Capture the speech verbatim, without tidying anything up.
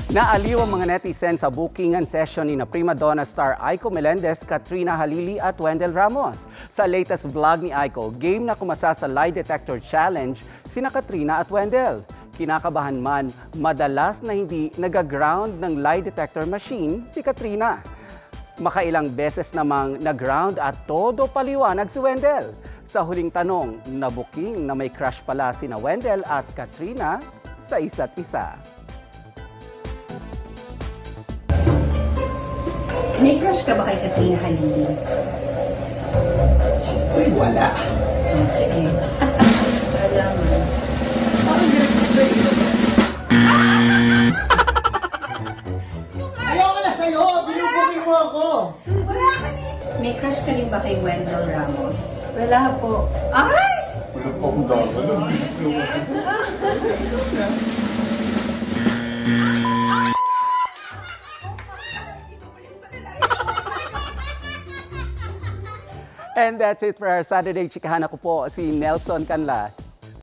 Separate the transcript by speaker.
Speaker 1: Naaliw ang mga netizens sa bookingan session ni na prima donna star Aiko Melendez, Katrina Halili at Wendell Ramos. Sa latest vlog ni Aiko, game na kumasa sa lie detector challenge sina Katrina at Wendell. Kinakabahan man, madalas na hindi nagaground ng lie detector machine si Katrina. Makailang beses namang nag-ground at todo paliwanag si Wendell. Sa huling tanong, nabuking na may crush pala sina Wendell at Katrina sa isa't isa.
Speaker 2: May crush ka ba kay Katrina Halili?
Speaker 3: Uy, wala.
Speaker 2: Oh, sige. Alaman.
Speaker 3: Ayoko na sa'yo! Binubuking mo ako!
Speaker 2: May crush ka rin ba kay Wendell Ramos?
Speaker 4: Wala po.
Speaker 2: Ay!
Speaker 5: Wala po akong dapat.
Speaker 1: And that's it for our Saturday Chikahan. Ako po si Nelson Canlas.